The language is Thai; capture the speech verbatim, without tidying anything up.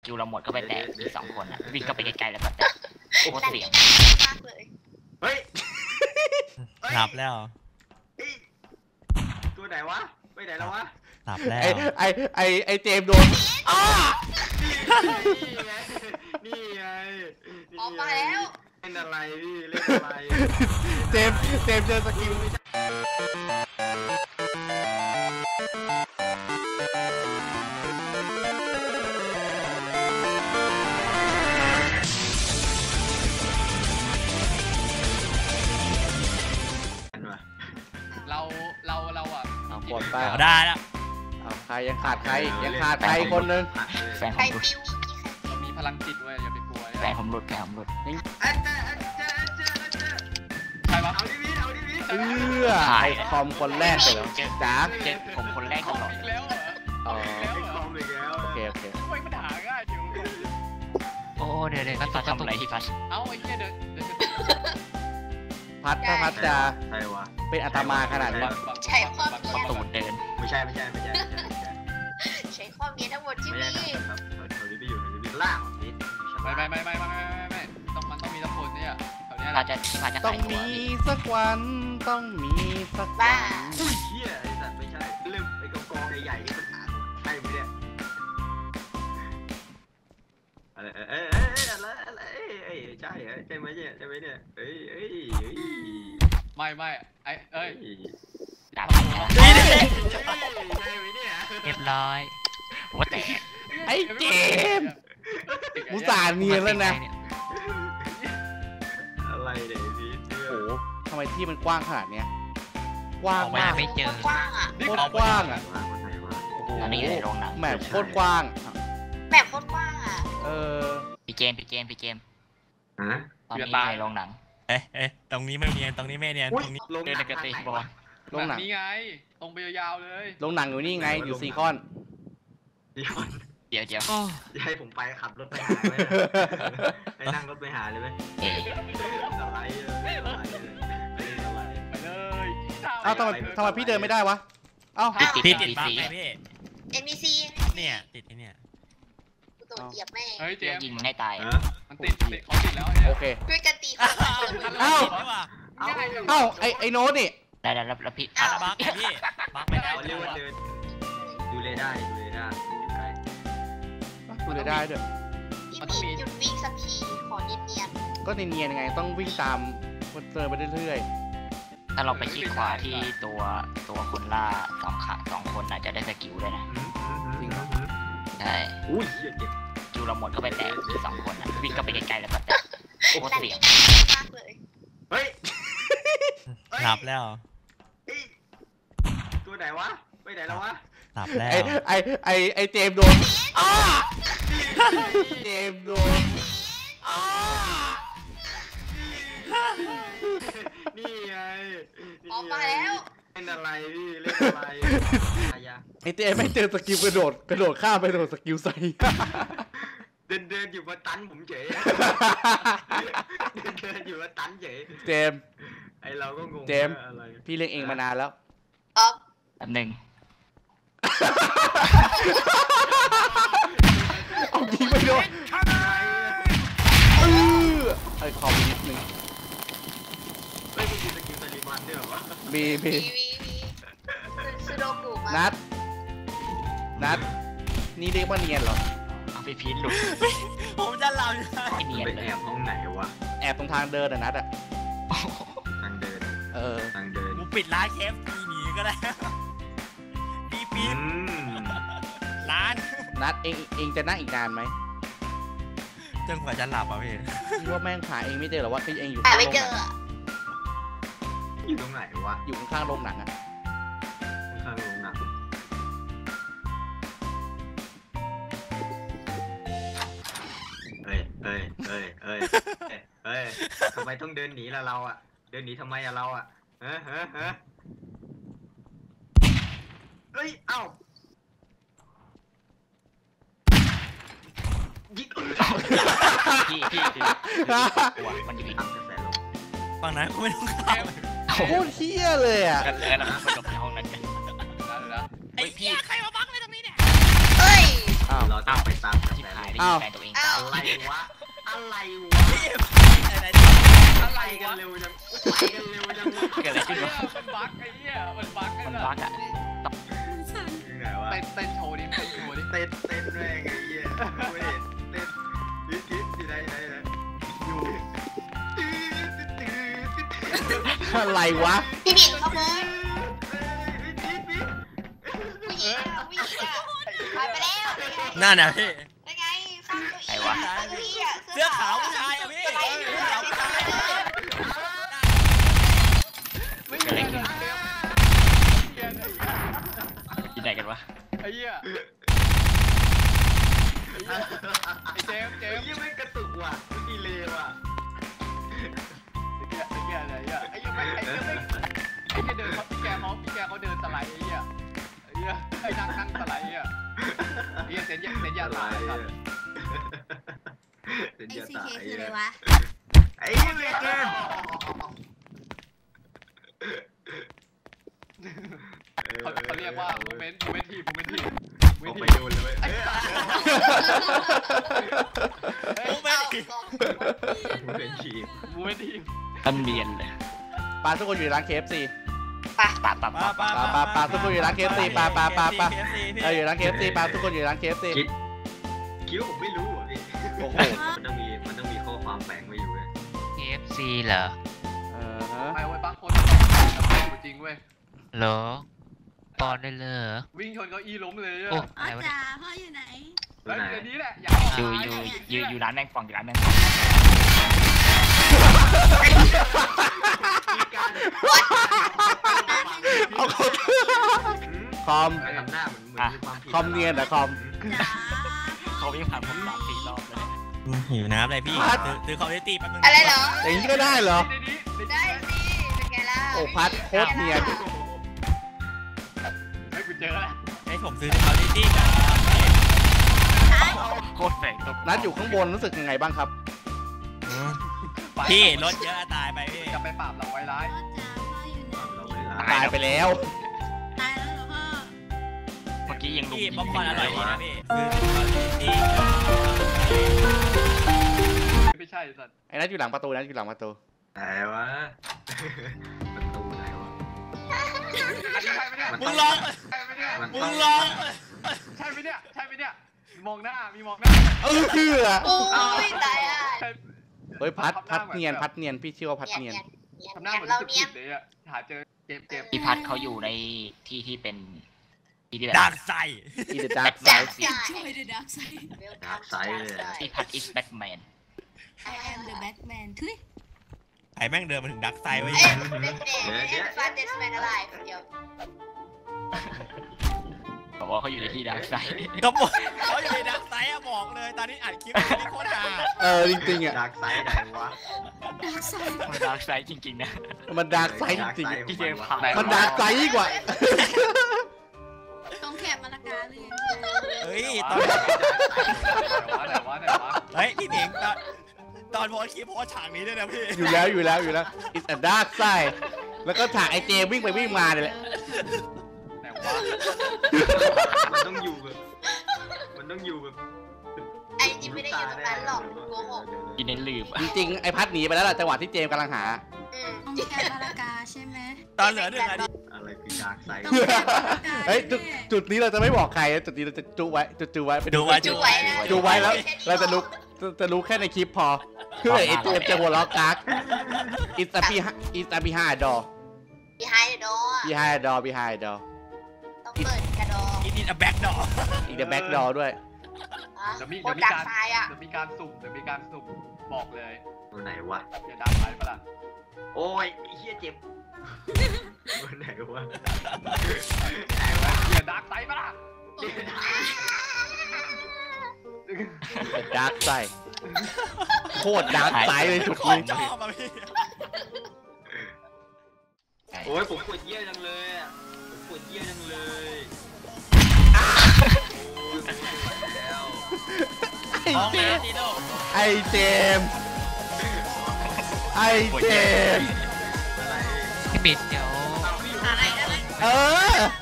คิวเราหมดก็ไปแต่อีกสองคนอ่ะวิ่งก็ไปไกลๆแล้วก็แต่โคตรเสียงมากเลยเฮ้ยหลับแล้วตัวไหนวะไปไหนแล้ววะหลับแล้วไอไอไอเจมโดนอ้านี่ไงออกมาแล้วเล่นอะไรพี่เล่นอะไรเจมเจมเจอสกิลเราเราเราอ่ะเอากดไปได้แล้วเอาใครยังขาดใครยังขาดใครคนนึงแฟนผมหลุดเรามีพลังจิตด้วยอย่าไปกลัวแฟนผมหลุดแฟนผมหลุดใครวะเอาดิวิเอาดิวิเอื้อไอคอมคนแรกเลยเหรอจ๋าเจ็ดผมคนแรกตลอดแล้วเหรออ๋อคอมอีกแล้วโอเคโอเคไม่ปัญหาง่ายอยู่โอ้เดี๋ยวเดี๋ยวพัดทำอะไรที่พัดเอาไอ้เหี้ยเดินพัดถ้าพัดจะใช่วะเป็นอาตมาขนาดนี้ใช้ความเนียนตูดเดินไม่ใช่ไม่ใช่ไม่ใช่ใช้ความเนียนทั้งหมดที่มีครับแถวนี้ไปอยู่แถวนี้ไปล่างนิดไม่ไม่ไม่ไม่ไม่ไม่ไม่ต้องมันต้องมีสักคนเนี่ยแถวนี้เราจะเราจะต้องมีสักวันต้องมีสักวันอุ้ยเหี้ยไอ้สัตว์ไม่ใช่เรื่องไอ้กองใหญ่ๆนี่มันหาใช่ไหมเนี่ยอะไรเอ้ยเอ้ยอะไรอะไรเอ้ยใช่ใช่ไหมเนี่ยใช่ไหมเนี่ยเอ้ยเอ้ยไม่ไม่ไอ้เอ้ยด่าไปนะใช่ไหมเนี่ยเรียบร้อยหัวแตกไอ้เจมมุสาเนียนแล้วนะอะไรเดี๋ยวพี่โอ้โหทำไมที่มันกว้างขนาดเนี้ยกว้างมากไม่เจอกว้างอ่ะโคตรกว้างอ่ะอันนี้ในโรงหนังแมปโคตรกว้างแมปโคตรกว้างอ่ะเออพี่เจมพี่เจมพี่เจมฮะตอนนี้ในโรงหนังเอ๊ะเอ๊ะตรงนี้ไม่เนียนตรงนี้ไม่เนียนตรงนี้ลงในกระติบอลลงหนังนี่ไงตรงไปยาวๆเลยลงหนังอยู่นี่ไงอยู่ซีคอนซีคอนเดี๋ยวเดี๋ยวให้ผมไปขับรถไปหาไหมให้นั่งรถไปหาเลยไหมอะไรเลยอะไรเลยไปเลยเอ้าทำไมทำไมพี่เดินไม่ได้วะเอ้าติดติดติดพี่เอ็นบีซีเนี่ยติดไอ้เนี่ยกูโดนเหยียบแม่เฮ้ยเจ๊ยิงให้ตายมันติดติดเขาติดแล้วโอเคด้วยกันตีเอ้าเอ้าไอไอโน้ตนี่ได้แล้วแล้วพี่อาบักพี่บักไปแล้วเรียกว่าเดินดูเลยได้ดูเลยได้ดูเลยได้ด้วยพี่มีหยุดวิ่งสักทีขอเนียนก็เนียนยังไงต้องวิ่งตามคนเจอไปเรื่อยๆถ้าเราไปคลิกขวาที่ตัวตัวคนล่าสองขาสองคนอาจจะได้สกิลด้วยนะจริงเหรอใช่อุ้ยคิวเราหมดก็ไปแต่อีกสองคนอ่ะวิ่งก็ไปไกลๆแล้วก็แต่โคตรเสียงมากเลยเฮ้ยหลับแล้วตัวไหนวะไปไหนแล้ววะหลับแล้วไอไอไอเจมโดนอ้าเจมโดนอ้านี่ไงออกมาแล้วเล่นอะไรพี่เล่นอะไรไอเจมไม่เจอสกิลกระโดดกระโดดข้ามไปโดดสกิลใส่เดินเดินอยู่มาตันผมเฉยเดินเดินอยู่มาตันเฉยเจมไอเราก็งงเจมพี่เลี้ยงเองมานานแล้วอ๊อฟแป๊บหนึ่งเอายิงไปโดนเออไอคอมนิดนึงไม่มีสกิลตาลิบันด้วยหรอวะมีมีซูโดกุมานัดนัดนี่เรียกว่าเนียนเหรอเอาไปพีทหลุดผมจะหลับไอเนียนไปแอบตรงไหนวะแอบตรงทางเดินอะนัดอะทางเดินเออทางเดินกูปิดร้านเคฟปีหนีก็ได้ปีปีร้านนัดเองเองจะนั่งอีกนานไหมจนกว่าจะหลับอ่ะพี่คิดว่าแม่งหาเองไม่เจอหรอว่าพี่เองอยู่หาไม่เจออยู่ตรงไหนวะอยู่ข้างโรงหนังอะข้างโรงหนังเฮ้ยเฮ้ยเฮ้ยเฮ้ยเฮ้ยทำไมต้องเดินหนีล่ะเราอะเดินหนีทำไมอะเราอะเฮ้ยเฮ้ยเฮ้ยเฮ้ยเอ้ายิงพี่พี่คือมันจะมีอัพกระแสลงฝั่งนั้นกูไม่ต้องเข้าโคตรเฮี้ยเลยอ่ะกันแล้วนะไปจบในห้องนั้นกันไอ้พี่ใครมาบังเลยตรงนี้เนี่ยเฮ้ยอ้าวเราต้องไปตามกระที่แสหายลได้มยินแฟนตัวเองตายอะไรวะอะไรวะอะไรอะไรกันเร็วจังไปกันเร็วจังเกิดอะไรขึ้นวะมันบั๊กไอ้เหี้ยมันบั๊กไอ้มันสับั๊สกอ่ะยังไงวะเต้นเต้นโชว์ดิเต้นโชว์ดิเต้นเต้นแม่งไอ้เหี้ยไม่เห็นเต้นยึดยึดอยู่ไหนไหนไหนอยู่อะไรวะพี่หมิงเขาเลยผู้หญิงอะผู้หญิงอะหายไปแล้วเป็นไงนั่นนะพี่เป็นไงข้างเก้าอี้ข้างเก้าอี้อะเสื้อขาวผู้ชายอะพี่สไลด์เสื้อขาวผู้ชายไม่เกิดอะไรเหี้ยขึ้นเหี้ยที่ไหนกันวะไอ้เหี้ยไอ้เจมส์เจเฮ้ยมส์ยังไม่กระตุกว่ะดีเลยว่ะไอ้เหี้ยไอ้เหี้ยไอ้เหี้ยไอ้เหี้ยไม่ไอ้เหี้ยไม่ไอ้เหี้ยเดินเขาพี่แกเขาพี่แกเขาเดินสไลด์ไอ้เหี้ยไอ้เหี้ยไอ้นั่งนั่งสไลด์ไอ้เหี้ยไอ้เหี้ยเซนยาเซนยาตายสัสเป็นไอยาซีตาเคยคืออะไรวะไอ้เหี้ยเกมเขาเขาเรียกว่าโมเมนต์โมเมนต์ทีโมเมนต์ทีโมเมอน อกต์ไปทีโดนเลยโอ้ไม่เอาได้สองเป็นชีพโมเมนต์ทีต้นเบียนเลยปลาทุกคนอยู่ร้าน เค เอฟ ซีปะปะปะปาปะปาปลาปลาทุกคนอยู่ร้าน เค เอฟ ซี ปลาปลาปลาปลาเค เอฟ ซีพี่เราอยู่ร้าน เค เอฟ ซี ปลาทุกคนอยู่ร้าน เค เอฟ ซีคิดคิดว่าผมไม่รู้อ่ะพี่โอ้โหมันต้องมีมันต้องมีข้อความแฝงไว้อยู่เลยเค เอฟ ซี เหรอเออฮะไม่เว้ยบางคนอยู่จริงเว้ยเหรอปอนได้เลยเหรอวิ่งชนเก้าอี้ล้มเลยอะโอ้อ๋อะไรอวะเนี่จ๋าย พ่ออยู่ไหนตัวไหนเดี๋ยวนี้แหละอยากออกอยู่มาอยู่ออยู่ยู่อยู่ร้านแมงป่องอยู่ร้านแมงป่องมีการเอาคอมคอมไปทำหน้าเหมือนเหมือนมีความผิดคอมเนียนเหรอคอมจ๋าเขาวิ่งผ่านผมสามสี่รอบเลยหิวน้ำเลยพี่พัดซื้อซื้อคอมพิวเตอร์แป๊บนึงอะไรเหรออย่างนี้ก็ได้เหรอในนี้ในนี้ได้สิเป็นไงล่ะโอ้พัดโคตรเนียนเฮ้ยกูเจอแล้วให้ผมซื้อคอมพิวเตอร์กันโคตรแฝงตัวนัดอยู่ข้างบนรู้สึกยังไงบ้างครับพี่รถเยอะตายไปพี่จะไปปราบเราไว้ร้ายพ่อจ๋าพ่ออยู่ไหนตายไปแล้วตายแล้วเหรอพ่อเมื่อกี้ยังลุมพี่ยิงป๊อปคอร์นอร่อยดีวะนะพี่ซื้อคอมพิวเตอร์ไม่ใช่สัตว์ไอ้นัดอยู่หลังประตูนัดอยู่หลังประตูไหนวะประตูไหนวะอันนี้ใช่ไหมเนี่ยมึงลองใช่ไหมเนี่ยมันมึงลองใช่ไหมเนี่ยใช่ไหมเนี่ยมองหน้ามีมองหน้าเออเชื่อโอ้ยตายอ่ะใช่เฮ้ยพัดพัดเนียนพัดเนียนพี่เชื่อว่าพัดเนียนเนียนเนียนทำหน้าเหมือนเราสุดเนียนๆเลยอะหาเจอเจ็บเจ็บพี่พัดเขาอยู่ในที่ที่เป็นที่ที่แบบดักใส่อีเดดาร์กไซจากด์ใจช่วยด้วยดักไซด์ดาร์กไซด์เลยอะพี่พัด is Batman I am the Batman ทุยไอ้แม่งเดินมาถึงดักใส่ไว้เอ้ยเด็กๆเอ็นฟาเดสแมนอะไรเดี๋ยวบอกว่าเขาอยู่ในที่ดาร์กไซด์ก็บอกเขาอยู่ในดักใส่อะบอกเลย ตอนนี้อัดคลิปอยู่นี่โคตรฮาเออจริงๆอ่ะดาร์กไซด์ไหนวะดักไซด์มันดาร์กไซด์จริงๆนะมันดาร์กไซด์จริง Dark Side พี่เจมส์ผ่านๆมันดาร์กไซด์ยิ่งกว่าต้องแคบมาละกาหรือยังเฮ้ยตตออน นไหนวะไหนวะไหนวะเฮ้ยพี่หนิงตอนตอนโพสต์คลิปโพสต์ฉากนี้ด้วยนะพี่อยู่แล้วอยู่แล้วอยู่แล้ว it's a dark side แล้วก็ฉากไอเจวิ่งไปวิ่งมาเนี่ยแหละไหนวะมันต้องอยู่แบบมันต้องอยู่แบบไอ้จิมไม่ได้อยู่ตรงนั้นหรอกโกหกกินในลืมจริงๆไอพัดหนีไปแล้วล่ะจังหวะที่เจมกำลังหาอืมต้องแคบมาละกาใช่ไหมตอนเหลือหนึ่งนาทีอะไรคือดาร์กไซด์ต้องแคบมาละกาเฮ้ยจุดจุดนี้เราจะไม่บอกใครนะจุดนี้เราจะจูไว้จุดจูไว้ไปดูไว้จุไว้นะจูไว้แล้ว เราจะรู้จะจะรู้แค่ในคลิปพอเพื่อไอเจมจะหัวเราะกัก it's a behind it's a behind door behind the door behind door behind door ต้องเปิดกระดองอินอินอะแบ็กดอกอีก the back door ด้วยเดี๋ยวมีโคเดี๋ยวมีตรดักการทรายอ่ะเดี๋ยวมีการสุ่มเดี๋ยวมีการสุ่มบอกเลยตัวไหนวะอย่าดักไปปะล่ะโอ้ยไอ้เฮียเจ็บตัวไหนวะไหนวะอย่าดักไปปะล่ะ dark side โคตร dark side เลยจุดโคนี้ตรชอบอะพี่โอ้ยผมปวดเยี่ยจังเลยอ่ะผมปวดเยี่ยจังเลยโอ้ยผมปวดแล้วไอมองเจแม่มซีโร่ไอเจมไอเจมอะไรพี่บิดเดี๋ยวเอาพี่อยู่อะไรอะไรเออ